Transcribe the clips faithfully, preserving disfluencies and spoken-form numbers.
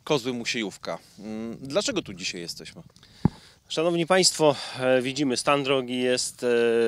Kozły Musiejówka. Dlaczego tu dzisiaj jesteśmy? Szanowni Państwo, widzimy, stan drogi jest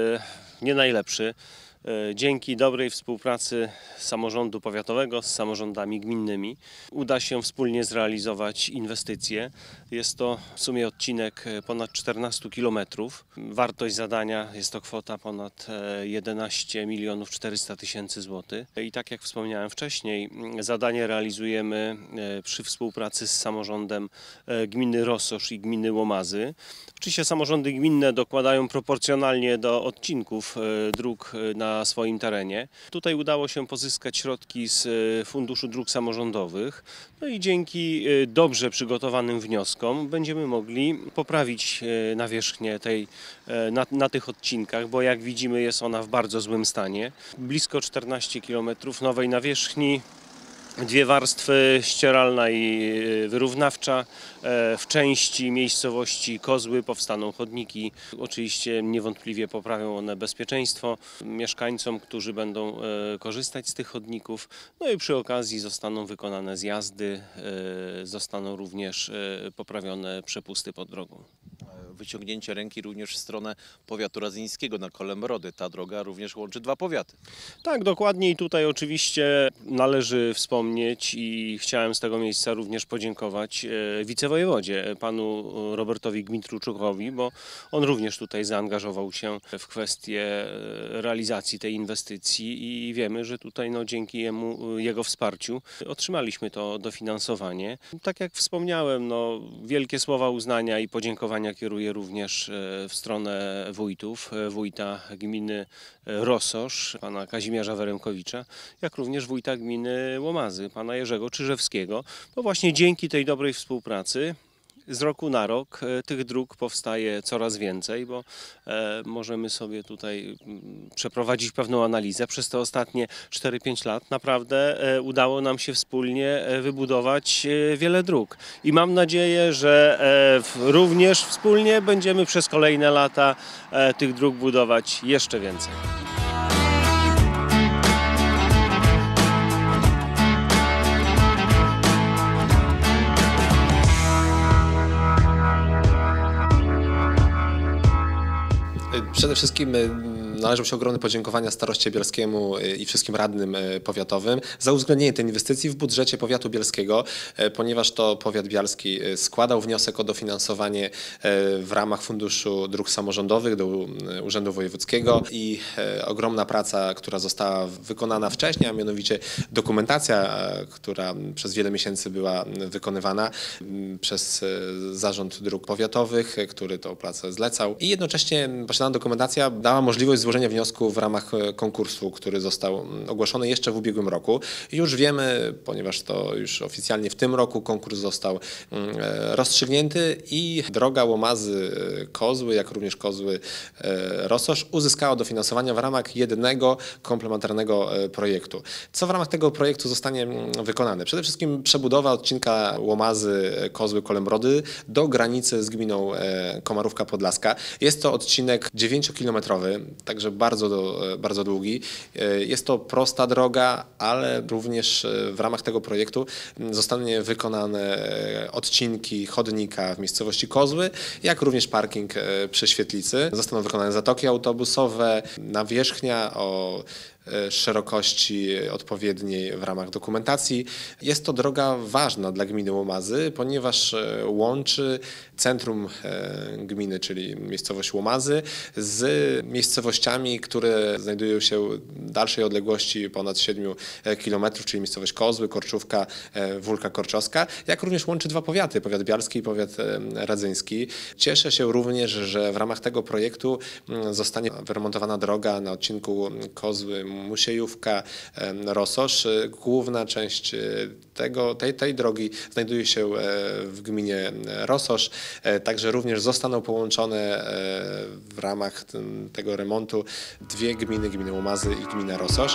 nie najlepszy. Dzięki dobrej współpracy samorządu powiatowego z samorządami gminnymi uda się wspólnie zrealizować inwestycje. Jest to w sumie odcinek ponad czternastu kilometrów. Wartość zadania jest to kwota ponad jedenaście milionów czterysta tysięcy złotych. I tak jak wspomniałem wcześniej, zadanie realizujemy przy współpracy z samorządem gminy Rososz i gminy Łomazy. Oczywiście samorządy gminne dokładają proporcjonalnie do odcinków dróg na swoim terenie. Tutaj udało się pozyskać środki z Funduszu Dróg Samorządowych. No i dzięki dobrze przygotowanym wnioskom będziemy mogli poprawić nawierzchnię tej, na, na tych odcinkach, bo jak widzimy jest ona w bardzo złym stanie. Blisko czternaście kilometrów nowej nawierzchni. Dwie warstwy, ścieralna i wyrównawcza. W części miejscowości Kozły powstaną chodniki. Oczywiście niewątpliwie poprawią one bezpieczeństwo mieszkańcom, którzy będą korzystać z tych chodników. No i przy okazji zostaną wykonane zjazdy, zostaną również poprawione przepusty pod drogą. Wyciągnięcie ręki również w stronę powiatu radzyńskiego na Kolembrody. Ta droga również łączy dwa powiaty. Tak, dokładnie i tutaj oczywiście należy wspomnieć i chciałem z tego miejsca również podziękować wicewojewodzie, panu Robertowi Gmitruczukowi, bo on również tutaj zaangażował się w kwestię realizacji tej inwestycji i wiemy, że tutaj no, dzięki jemu, jego wsparciu otrzymaliśmy to dofinansowanie. Tak jak wspomniałem, no, wielkie słowa uznania i podziękowania kieruję również w stronę wójtów, wójta gminy Rososz, pana Kazimierza Weremkowicza, jak również wójta gminy Łomazy, pana Jerzego Czyżewskiego, bo właśnie dzięki tej dobrej współpracy z roku na rok tych dróg powstaje coraz więcej, bo e, możemy sobie tutaj przeprowadzić pewną analizę. Przez te ostatnie cztery pięć lat naprawdę e, udało nam się wspólnie wybudować e, wiele dróg. I mam nadzieję, że e, w, również wspólnie będziemy przez kolejne lata e, tych dróg budować jeszcze więcej. Przede wszystkim należą się ogromne podziękowania staroście bielskiemu i wszystkim radnym powiatowym za uwzględnienie tej inwestycji w budżecie powiatu bielskiego, ponieważ to powiat bielski składał wniosek o dofinansowanie w ramach Funduszu Dróg Samorządowych do Urzędu Wojewódzkiego i ogromna praca, która została wykonana wcześniej, a mianowicie dokumentacja, która przez wiele miesięcy była wykonywana przez Zarząd Dróg Powiatowych, który tą pracę zlecał i jednocześnie posiadana dokumentacja dała możliwość złożenia wniosku w ramach konkursu, który został ogłoszony jeszcze w ubiegłym roku. Już wiemy, ponieważ to już oficjalnie w tym roku konkurs został rozstrzygnięty i droga Łomazy-Kozły, jak również Kozły-Rososz uzyskała dofinansowania w ramach jednego komplementarnego projektu. Co w ramach tego projektu zostanie wykonane? Przede wszystkim przebudowa odcinka Łomazy-Kozły-Kolembrody do granicy z gminą Komarówka Podlaska. Jest to odcinek dziewięciokilometrowy, także bardzo, bardzo długi. Jest to prosta droga, ale również w ramach tego projektu zostanie wykonane odcinki chodnika w miejscowości Kozły, jak również parking przy Świetlicy. Zostaną wykonane zatoki autobusowe, nawierzchnia o szerokości odpowiedniej w ramach dokumentacji. Jest to droga ważna dla gminy Łomazy, ponieważ łączy centrum gminy, czyli miejscowość Łomazy, z miejscowościami, które znajdują się w dalszej odległości ponad siedmiu kilometrów, czyli miejscowość Kozły, Korczówka, Wólka Korczowska, jak również łączy dwa powiaty, powiat bielski i powiat radzyński. Cieszę się również, że w ramach tego projektu zostanie wyremontowana droga na odcinku Kozły Musiejówka, Rososz. Główna część tego, tej, tej drogi znajduje się w gminie Rososz, także również zostaną połączone w ramach tego remontu dwie gminy, gmina Łomazy i gmina Rososz.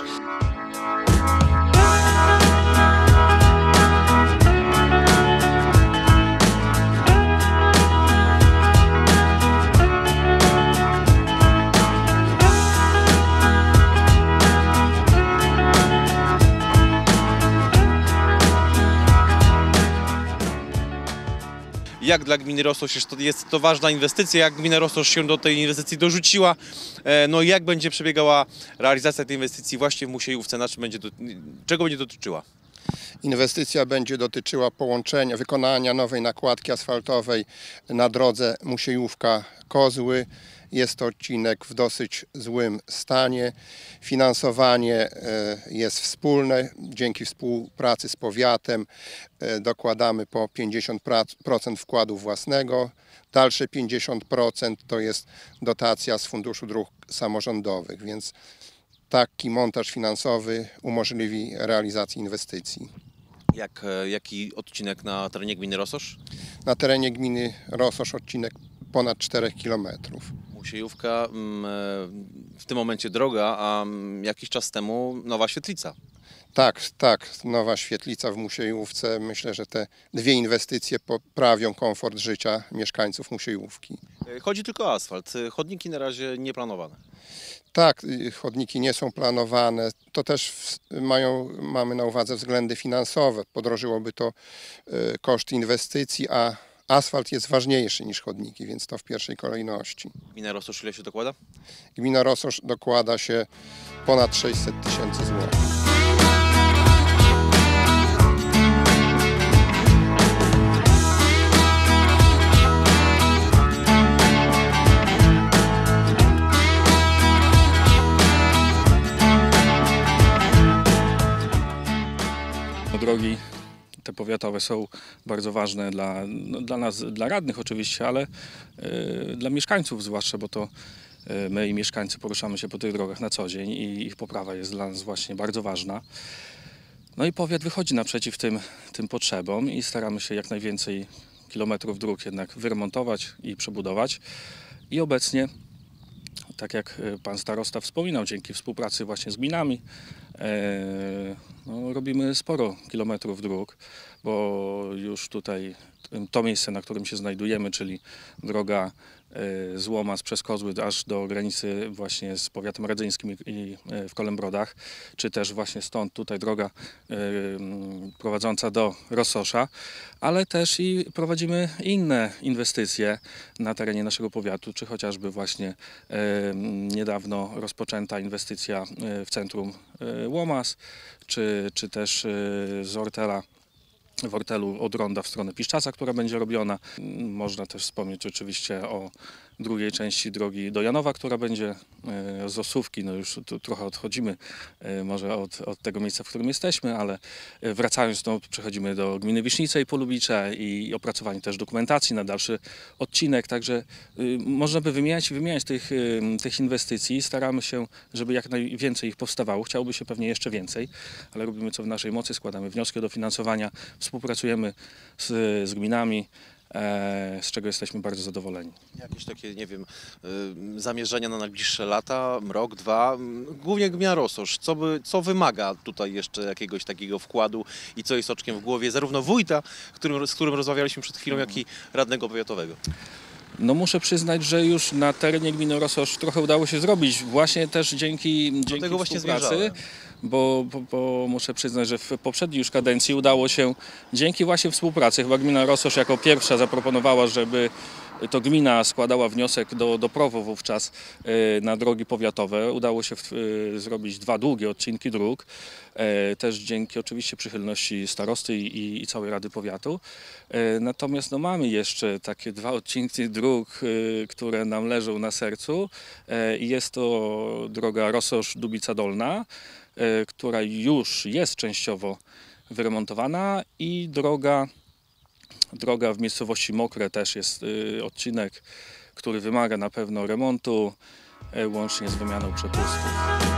jak dla gminy Rososz jest to, jest to ważna inwestycja, jak gmina Rososz się do tej inwestycji dorzuciła, no i jak będzie przebiegała realizacja tej inwestycji właśnie w Musiejówce, na czym będzie, do, czego będzie dotyczyła? Inwestycja będzie dotyczyła połączenia, wykonania nowej nakładki asfaltowej na drodze Musiejówka-Kozły. Jest to odcinek w dosyć złym stanie. Finansowanie jest wspólne. Dzięki współpracy z powiatem dokładamy po pięćdziesiąt procent wkładu własnego. Dalsze pięćdziesiąt procent to jest dotacja z Funduszu Dróg Samorządowych, więc taki montaż finansowy umożliwi realizację inwestycji. Jak, jaki odcinek na terenie gminy Rososz? Na terenie gminy Rososz odcinek ponad czterech kilometrów. Musiejówka, w tym momencie droga, a jakiś czas temu nowa świetlica. Tak, tak, nowa świetlica w Musiejówce. Myślę, że te dwie inwestycje poprawią komfort życia mieszkańców Musiejówki. Chodzi tylko o asfalt, chodniki na razie nie planowane. Tak, chodniki nie są planowane. To też mają, mamy na uwadze względy finansowe. Podrożyłoby to koszt inwestycji, a asfalt jest ważniejszy niż chodniki, więc to w pierwszej kolejności. Gmina Rososz ile się dokłada? Gmina Rososz dokłada się ponad sześćset tysięcy złotych. Drogi te powiatowe są bardzo ważne dla, no, dla nas, dla radnych oczywiście, ale y, dla mieszkańców zwłaszcza, bo to y, my i mieszkańcy poruszamy się po tych drogach na co dzień i ich poprawa jest dla nas właśnie bardzo ważna. No i powiat wychodzi naprzeciw tym, tym potrzebom i staramy się jak najwięcej kilometrów dróg jednak wyremontować i przebudować. I obecnie, tak jak pan starosta wspominał, dzięki współpracy właśnie z gminami, e, no, robimy sporo kilometrów dróg, bo już tutaj to miejsce, na którym się znajdujemy, czyli droga e, z Łomas przez Kozły aż do granicy właśnie z powiatem radzyńskim i, i w Kolembrodach, czy też właśnie stąd tutaj droga e, prowadząca do Rososza, ale też i prowadzimy inne inwestycje na terenie naszego powiatu, czy chociażby właśnie e, niedawno rozpoczęta inwestycja w centrum e, Łomas, czy, czy też e, z Ortela, w Ortelu od Ronda w stronę Piszczasa, która będzie robiona. Można też wspomnieć oczywiście o drugiej części drogi do Janowa, która będzie z Osówki, no już tu trochę odchodzimy może od, od tego miejsca, w którym jesteśmy, ale wracając no, przechodzimy do gminy Wisznice i Polubicze i opracowanie też dokumentacji na dalszy odcinek, także y, można by wymieniać i wymieniać tych, y, tych inwestycji. Staramy się, żeby jak najwięcej ich powstawało. Chciałoby się pewnie jeszcze więcej, ale robimy co w naszej mocy, składamy wnioski o dofinansowania, współpracujemy z, z gminami, z czego jesteśmy bardzo zadowoleni. Jakieś takie, nie wiem, zamierzenia na najbliższe lata, rok, dwa, głównie gmina Rososz, co, by, co wymaga tutaj jeszcze jakiegoś takiego wkładu i co jest oczkiem w głowie zarówno wójta, którym, z którym rozmawialiśmy przed chwilą, jak i radnego powiatowego? No muszę przyznać, że już na terenie gminy Rososz trochę udało się zrobić, właśnie też dzięki, dzięki tego właśnie współpracy, bo, bo, bo muszę przyznać, że w poprzedniej już kadencji udało się, dzięki właśnie współpracy, chyba gmina Rososz jako pierwsza zaproponowała, żeby to gmina składała wniosek do, do P R O W O wówczas na drogi powiatowe. Udało się w, zrobić dwa długie odcinki dróg, też dzięki oczywiście przychylności starosty i, i całej Rady Powiatu. Natomiast no, mamy jeszcze takie dwa odcinki dróg, które nam leżą na sercu. Jest to droga Rososz-Dubica Dolna, która już jest częściowo wyremontowana, i droga Droga w miejscowości Mokre też jest y, odcinek, który wymaga na pewno remontu, y, łącznie z wymianą przepustów.